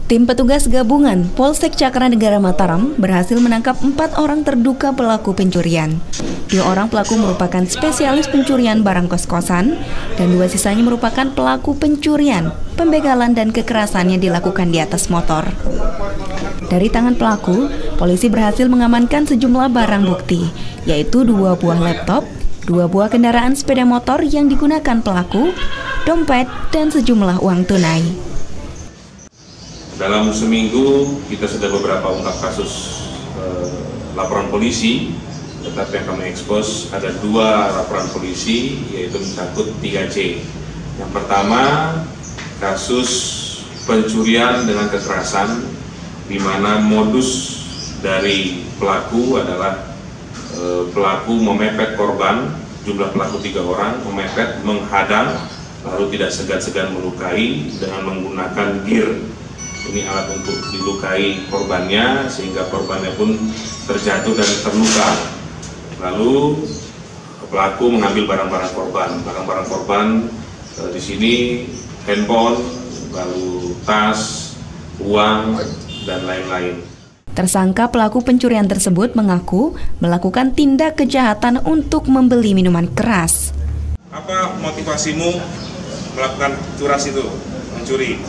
Tim petugas gabungan Polsek Cakranegara Mataram berhasil menangkap 4 orang terduga pelaku pencurian. 2 orang pelaku merupakan spesialis pencurian barang kos-kosan dan 2 sisanya merupakan pelaku pencurian, pembegalan dan kekerasan yang dilakukan di atas motor. Dari tangan pelaku, polisi berhasil mengamankan sejumlah barang bukti, yaitu 2 buah laptop, 2 buah kendaraan sepeda motor yang digunakan pelaku, dompet, dan sejumlah uang tunai. Dalam seminggu kita sudah beberapa ungkap kasus laporan polisi, tetapi yang kami ekspos ada 2 laporan polisi, yaitu menyangkut 3C. Yang pertama, kasus pencurian dengan kekerasan, di mana modus dari pelaku adalah pelaku memepet korban, jumlah pelaku 3 orang, memepet, menghadang, lalu tidak segan-segan melukai dengan menggunakan gear. Ini alat untuk dilukai korbannya sehingga korbannya pun terjatuh dan terluka. Lalu pelaku mengambil barang-barang korban. Barang-barang korban di sini handphone, lalu tas, uang, dan lain-lain. Tersangka pelaku pencurian tersebut mengaku melakukan tindak kejahatan untuk membeli minuman keras. Apa motivasimu melakukan curas itu, mencuri?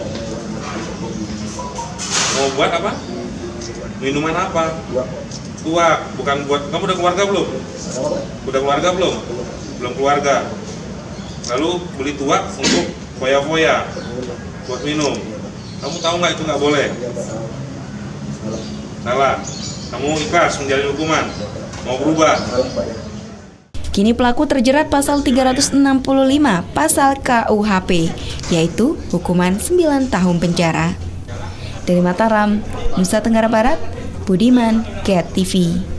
Mau buat apa? Minuman apa? Tuak, bukan buat. Kamu udah keluarga belum? Udah keluarga belum? Belum keluarga. Lalu beli tuak untuk foya-foya, buat minum. Kamu tahu nggak itu nggak boleh? Salah. Kamu ikhlas menjalani hukuman? Mau berubah? Kini pelaku terjerat pasal 365 pasal KUHP, yaitu hukuman 9 tahun penjara. Dari Mataram, Nusa Tenggara Barat, Budiman, KET TV.